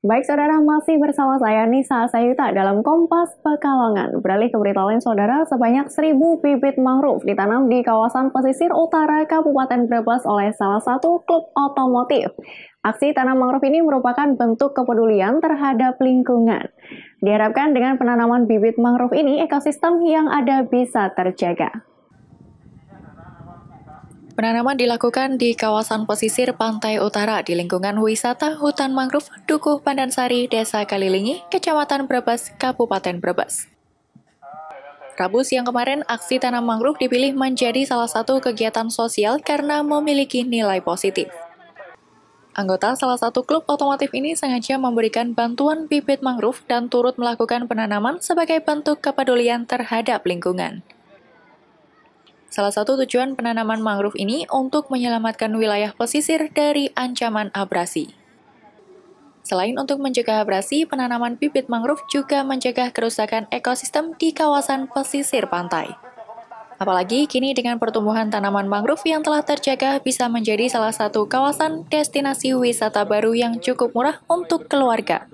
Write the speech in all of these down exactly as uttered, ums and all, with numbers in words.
Baik saudara, masih bersama saya Nisa Sayuta dalam Kompas Pekalongan. Beralih ke berita lain saudara, sebanyak seribu bibit mangrove ditanam di kawasan pesisir utara Kabupaten Brebes oleh salah satu klub otomotif. Aksi tanam mangrove ini merupakan bentuk kepedulian terhadap lingkungan. Diharapkan dengan penanaman bibit mangrove ini, ekosistem yang ada bisa terjaga. Penanaman dilakukan di kawasan pesisir pantai utara di lingkungan wisata hutan mangrove Dukuh Pandansari, Desa Kalilingi, Kecamatan Brebes, Kabupaten Brebes. Rabu siang kemarin, aksi tanam mangrove dipilih menjadi salah satu kegiatan sosial karena memiliki nilai positif. Anggota salah satu klub otomotif ini sengaja memberikan bantuan bibit mangrove dan turut melakukan penanaman sebagai bentuk kepedulian terhadap lingkungan. Salah satu tujuan penanaman mangrove ini untuk menyelamatkan wilayah pesisir dari ancaman abrasi. Selain untuk mencegah abrasi, penanaman bibit mangrove juga mencegah kerusakan ekosistem di kawasan pesisir pantai. Apalagi kini dengan pertumbuhan tanaman mangrove yang telah terjaga bisa menjadi salah satu kawasan destinasi wisata baru yang cukup murah untuk keluarga.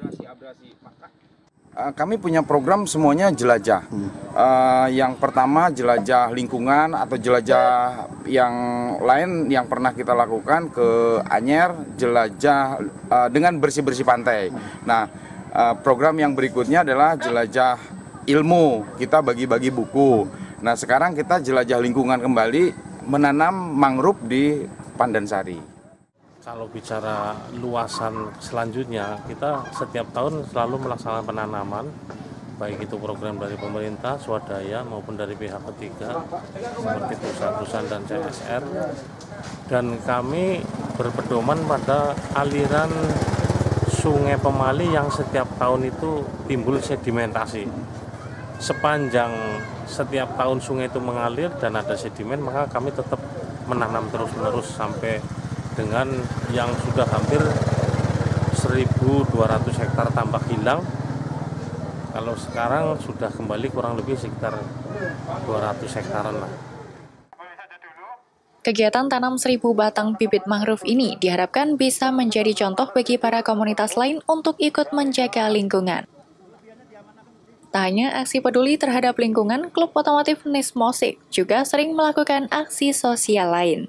Kami punya program semuanya jelajah. Hmm. Uh, yang pertama jelajah lingkungan atau jelajah yang lain yang pernah kita lakukan ke Anyer, jelajah uh, dengan bersih-bersih pantai. Nah, uh, program yang berikutnya adalah jelajah ilmu. Kita bagi-bagi buku. Nah, sekarang kita jelajah lingkungan kembali, menanam mangrove di Pandansari. Kalau bicara luasan selanjutnya, kita setiap tahun selalu melaksanakan penanaman, baik itu program dari pemerintah, swadaya maupun dari pihak ketiga, seperti perusahaan-perusahaan dan C S R. Dan kami berpedoman pada aliran Sungai Pemali yang setiap tahun itu timbul sedimentasi. Sepanjang setiap tahun sungai itu mengalir dan ada sedimen, maka kami tetap menanam terus-menerus sampai dengan yang sudah hampir seribu dua ratus hektar tambak hilang. Kalau sekarang sudah kembali kurang lebih sekitar dua ratus hektaran lah. Kegiatan tanam seribu batang bibit mangrove ini diharapkan bisa menjadi contoh bagi para komunitas lain untuk ikut menjaga lingkungan. Tak hanya aksi peduli terhadap lingkungan, klub otomotif Nismosik juga sering melakukan aksi sosial lain.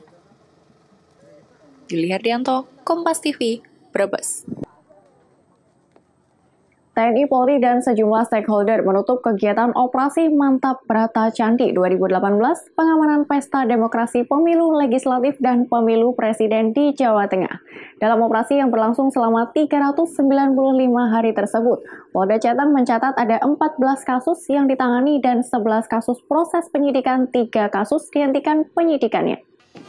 Yuli Hardianto, Kompas T V, Brebes. T N I Polri dan sejumlah stakeholder menutup kegiatan Operasi Mantap Brata Candi dua ribu delapan belas pengamanan pesta demokrasi pemilu legislatif dan pemilu presiden di Jawa Tengah. Dalam operasi yang berlangsung selama tiga ratus sembilan puluh lima hari tersebut, Polda Jateng mencatat ada empat belas kasus yang ditangani dan sebelas kasus proses penyidikan, tiga kasus dihentikan penyidikannya.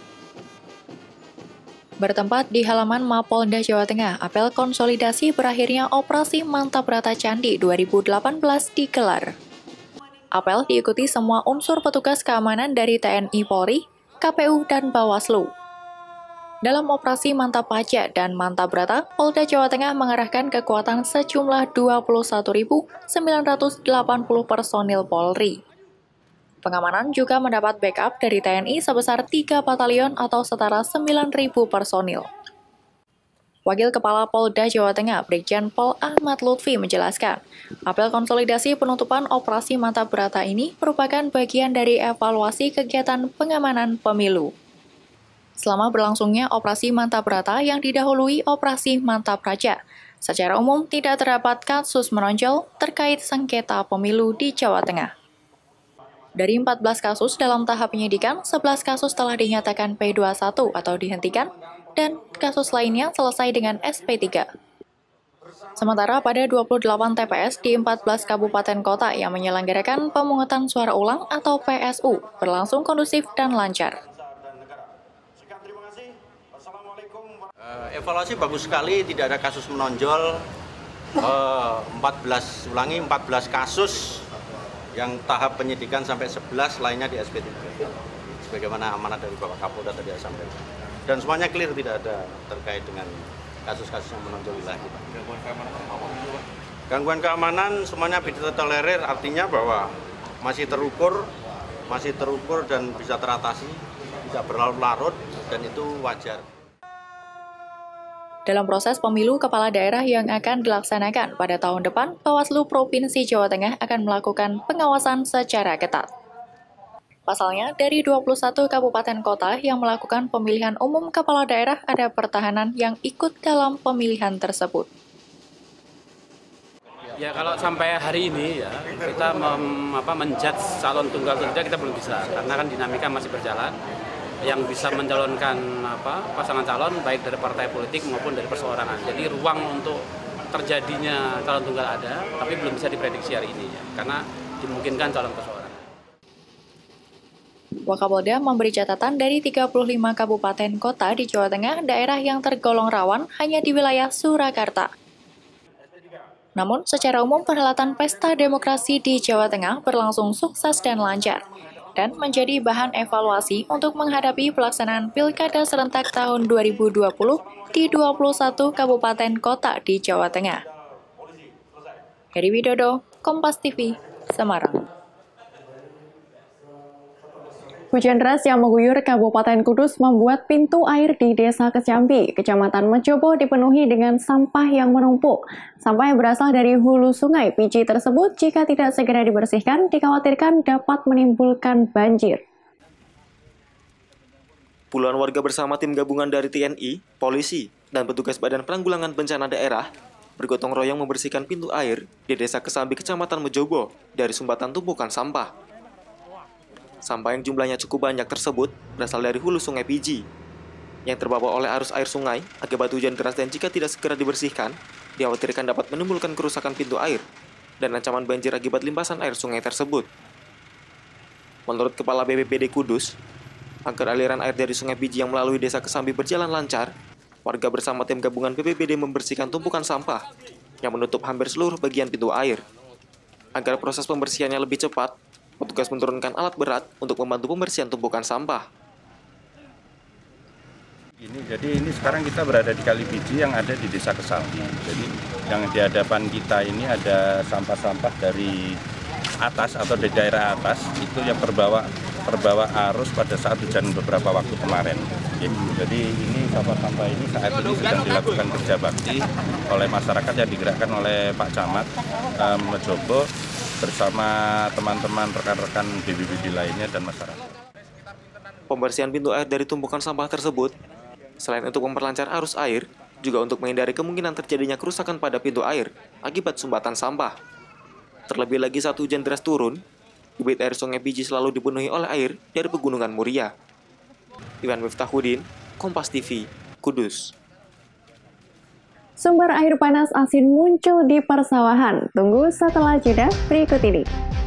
Bertempat di halaman Mapolda Jawa Tengah, apel konsolidasi berakhirnya Operasi Mantap Brata Candi dua ribu delapan belas digelar. Apel diikuti semua unsur petugas keamanan dari T N I Polri, K P U, dan Bawaslu. Dalam Operasi Mantap Pajak dan Mantap Brata, Polda Jawa Tengah mengerahkan kekuatan sejumlah dua puluh satu ribu sembilan ratus delapan puluh personil Polri. Pengamanan juga mendapat backup dari T N I sebesar tiga batalion atau setara sembilan ribu personil. Wakil Kepala Polda Jawa Tengah, Brigjen Pol Ahmad Lutfi menjelaskan, apel konsolidasi penutupan Operasi Mantap Brata ini merupakan bagian dari evaluasi kegiatan pengamanan pemilu. Selama berlangsungnya Operasi Mantap Brata yang didahului Operasi Mantap Praja, secara umum tidak terdapat kasus menonjol terkait sengketa pemilu di Jawa Tengah. Dari empat belas kasus dalam tahap penyidikan, sebelas kasus telah dinyatakan P dua puluh satu atau dihentikan, dan kasus lainnya selesai dengan S P tiga. Sementara pada dua puluh delapan T P S di empat belas kabupaten kota yang menyelenggarakan pemungutan suara ulang atau P S U berlangsung kondusif dan lancar. Uh, evaluasi bagus sekali, tidak ada kasus menonjol. Uh, empat belas ulangi empat belas kasus yang tahap penyidikan sampai sebelas, lainnya di S P tiga. Sebagaimana amanat dari Bapak Kapolda tadi saya sampaikan. Dan semuanya clear, tidak ada terkait dengan kasus-kasus yang menonjol wilayah kita. Gangguan keamanan Gangguan keamanan semuanya bisa tolerir, artinya bahwa masih terukur, masih terukur dan bisa teratasi, tidak berlarut-larut, dan itu wajar. Dalam proses pemilu kepala daerah yang akan dilaksanakan pada tahun depan, Bawaslu Provinsi Jawa Tengah akan melakukan pengawasan secara ketat. Pasalnya, dari dua puluh satu kabupaten kota yang melakukan pemilihan umum kepala daerah, ada pertahanan yang ikut dalam pemilihan tersebut. Ya kalau sampai hari ini ya kita mem, apa, menjudge calon tunggal atau tidak kita belum bisa, karena kan dinamika masih berjalan. Yang bisa mencalonkan apa, pasangan calon baik dari partai politik maupun dari perseorangan. Jadi ruang untuk terjadinya calon tunggal ada, tapi belum bisa diprediksi hari ini ya, karena dimungkinkan calon perseorangan. Wakapolda memberi catatan dari tiga puluh lima kabupaten kota di Jawa Tengah, daerah yang tergolong rawan hanya di wilayah Surakarta. Namun, secara umum perhelatan Pesta Demokrasi di Jawa Tengah berlangsung sukses dan lancar, dan menjadi bahan evaluasi untuk menghadapi pelaksanaan Pilkada serentak tahun dua ribu dua puluh di dua puluh satu kabupaten kota di Jawa Tengah. Heri Widodo, Kompas T V, Semarang. Hujan deras yang mengguyur Kabupaten Kudus membuat pintu air di Desa Kecambi, Kecamatan Mejobo dipenuhi dengan sampah yang menumpuk. Sampah yang berasal dari hulu sungai Piji tersebut jika tidak segera dibersihkan dikhawatirkan dapat menimbulkan banjir. Puluhan warga bersama tim gabungan dari T N I, polisi, dan petugas Badan Penanggulangan Bencana Daerah bergotong royong membersihkan pintu air di Desa Kesambi, Kecamatan Mejobo dari sumbatan tumpukan sampah. Sampah yang jumlahnya cukup banyak tersebut berasal dari hulu sungai Piji, yang terbawa oleh arus air sungai akibat hujan deras dan jika tidak segera dibersihkan, dikhawatirkan dapat menimbulkan kerusakan pintu air dan ancaman banjir akibat limpasan air sungai tersebut. Menurut Kepala B P B D Kudus, agar aliran air dari sungai Piji yang melalui Desa Kesambi berjalan lancar, warga bersama tim gabungan B P B D membersihkan tumpukan sampah yang menutup hampir seluruh bagian pintu air. Agar proses pembersihannya lebih cepat, petugas menurunkan alat berat untuk membantu pembersihan tumpukan sampah. Ini jadi ini sekarang kita berada di Kali Piji yang ada di Desa Kesambi. Jadi yang di hadapan kita ini ada sampah-sampah dari atas atau dari daerah atas itu yang terbawa terbawa arus pada saat hujan beberapa waktu kemarin. Jadi ini sampah-sampah ini saat ini sedang dilakukan kerja bakti oleh masyarakat yang digerakkan oleh Pak Camat um, Mejobo bersama teman-teman rekan-rekan B P B D lainnya dan masyarakat. Pembersihan pintu air dari tumpukan sampah tersebut, selain untuk memperlancar arus air, juga untuk menghindari kemungkinan terjadinya kerusakan pada pintu air akibat sumbatan sampah. Terlebih lagi saat hujan deras turun, debit air sungai Piji selalu dipenuhi oleh air dari pegunungan Muria. Iwan Miftahudin, Kompas T V, Kudus. Sumber air panas asin muncul di persawahan. Tunggu setelah jeda berikut ini.